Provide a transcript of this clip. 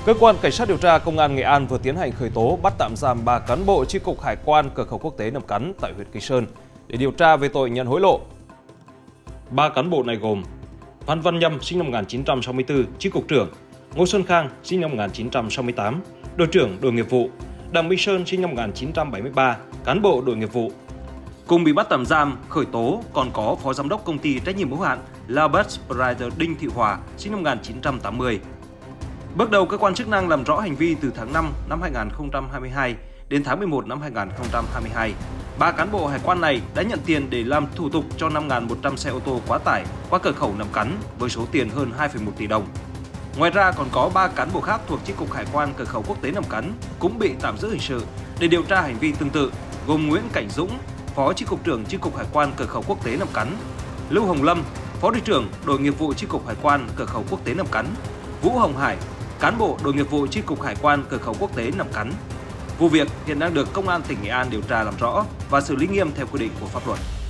Cơ quan Cảnh sát điều tra Công an Nghệ An vừa tiến hành khởi tố bắt tạm giam 3 cán bộ chi cục Hải quan cửa khẩu quốc tế Nậm Cắn tại huyện Kỳ Sơn để điều tra về tội nhận hối lộ. 3 cán bộ này gồm Phan Văn Nhâm sinh năm 1964, chi cục trưởng; Ngô Xuân Khang sinh năm 1968, đội trưởng đội nghiệp vụ; Đặng Minh Sơn sinh năm 1973, cán bộ đội nghiệp vụ. Cùng bị bắt tạm giam, khởi tố còn có Phó Giám đốc Công ty trách nhiệm hữu hạn Labus Rider Đinh Thị Hòa sinh năm 1980. Bước đầu, cơ quan chức năng làm rõ hành vi từ tháng 5 năm 2022 đến tháng 11 năm 2022. 3 cán bộ hải quan này đã nhận tiền để làm thủ tục cho 5.100 xe ô tô quá tải qua cửa khẩu Nậm Cắn với số tiền hơn 2,1 tỷ đồng. Ngoài ra còn có 3 cán bộ khác thuộc chi cục Hải quan cửa khẩu quốc tế Nậm Cắn cũng bị tạm giữ hình sự để điều tra hành vi tương tự, gồm Nguyễn Cảnh Dũng, Phó chi cục trưởng chi cục Hải quan cửa khẩu quốc tế Nậm Cắn; Lưu Hồng Lâm, Phó đội trưởng đội nghiệp vụ chi cục Hải quan cửa khẩu quốc tế Nậm Cắn; Vũ Hồng Hải, cán bộ đội nghiệp vụ chi cục Hải quan cửa khẩu quốc tế Nậm Cắn. Vụ việc hiện đang được Công an tỉnh Nghệ An điều tra làm rõ và xử lý nghiêm theo quy định của pháp luật.